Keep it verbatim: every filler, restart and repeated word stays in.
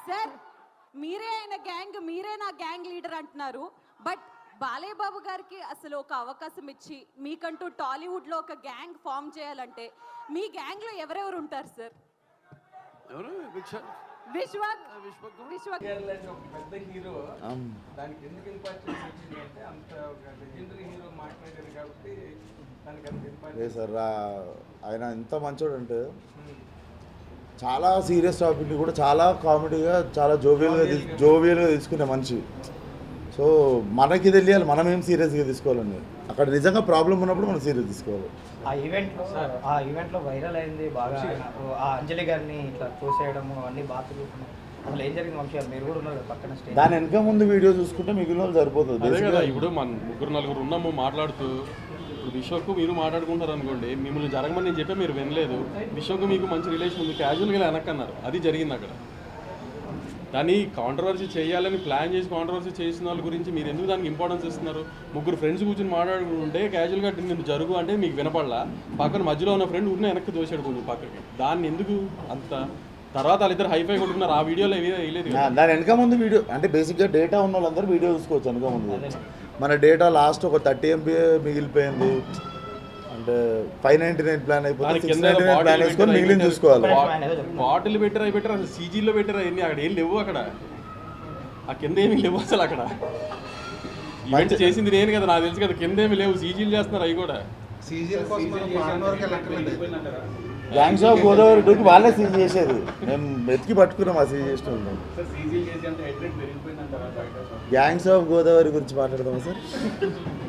Sir మీరే ఆయన gang, మీరే నా గ్యాంగ్ లీడర్ అంటున్నారు. బట్ బాలయ్య బాబు గారికి అసలు ఒక అవకాశం ఇచ్చి మీకంటూ టాలీవుడ్లో ఒక గ్యాంగ్ ఫామ్ చేయాలంటే మీ గ్యాంగ్లో ఎవరెవరు ఉంటారు సార్? విశ్వక్ విశ్వక్ పెద్ద హీరో దానికి ఎందుకు ఇంపార్టెన్స్ వచ్చింది అంటే అంత ఒక లెజెండరీ హీరో మాట్లాడారు కాబట్టి దానికి అంత ఇంపార్టెన్స్. సార్ ఆయన ఎంత మంచోడు అంటే చాలా సీరియస్ టాపిక్ని కూడా చాలా కామెడీగా చాలా జోవియల్గా జోవియల్గా తీసుకునే మనిషి. సో మనకి తెలియాలి మనం ఏం సీరియస్గా తీసుకోవాలండి. అక్కడ నిజంగా ప్రాబ్లం ఉన్నప్పుడు మనం సీరియస్ తీసుకోవాలి. ఆ ఈవెంట్లో ఆ ఈవెంట్లో వైరల్ అయింది బాగా, ఆ అంజలి గారిని ఇట్లా చూసేయడము అన్నీ బాగా చూస్తున్నాం. అసలు ఏం జరిగింది వంశీ గారు? మీరు కూడా ఉన్నారు పక్కన స్టేజ్. దాని వెనక ముందు వీడియో చూసుకుంటే మిగిలిన వాళ్ళు సరిపోతుంది. అదే కదా, ఇప్పుడు మన ముగ్గురు నలుగురు ఉన్నాము మాట్లాడుతూ, ఇప్పుడు విశ్వకు మీరు మాట్లాడుకుంటారు అనుకోండి, మిమ్మల్ని జరగమని నేను చెప్పే మీరు వినలేదు, విశ్వకు మీకు మంచి రిలేషన్ ఉంది, క్యాజువల్గా వెనక్కన్నారు, అది జరిగింది అక్కడ. దాన్ని కాంట్రవర్సీ చేయాలని ప్లాన్ చేసి కాంట్రవర్సీ చేసిన వాళ్ళ గురించి మీరు ఎందుకు దానికి ఇంపార్టెన్స్ ఇస్తున్నారు? ముగ్గురు ఫ్రెండ్స్ కూర్చొని మాట్లాడుకుంటే క్యాజువల్గా నేను జరుగు అంటే మీకు వినపడలా, పక్కన మధ్యలో ఉన్న ఫ్రెండ్ ఉన్న వెనక్కి దోసాడు కొంచెం పక్కకి, దాన్ని ఎందుకు అంత తర్వాత వాళ్ళిద్దరు హైఫై కొట్టుకున్నారు. ఆ వీడియోలో వేయలేదు. దాని వెనక ముందు వీడియో అంటే బేసిక్గా డేటా ఉన్న వాళ్ళందరూ వీడియో చూసుకోవచ్చు. వెనక ముందు మన డేటా లాస్ట్ ఒక థర్టీ ఎంబీ మిగిలిపోయింది అంటే ఫైవ్ నైన్టీ నైన్ ప్లాన్ అయిపోయింది, సిక్స్ నైన్టీ నైన్ ప్లాన్ వేసుకొని మిగిలిన చూసుకోవాలి. బాటిల్ పెట్టారా అవి పెట్టారా అసలు సీజీలో పెట్టారా ఎన్ని అక్కడ ఏం లేవు, అక్కడ ఆ కింద ఏమి లేవు అసలు. అక్కడ ఈవెంట్ చేసింది నేను కదా, నాకు తెలుసు కదా, కింద ఏమి లేవు, సీజీలు చేస్తున్నారు అవి కూడా. గ్యాంగ్స్ ఆఫ్ గోదావరి టూకి వాళ్ళే సీజ్ చేసేది, మేము వెతికి పట్టుకున్నాం ఆ సీజ్ చేసిన. గ్యాంగ్స్ ఆఫ్ గోదావరి గురించి మాట్లాడదామా సార్?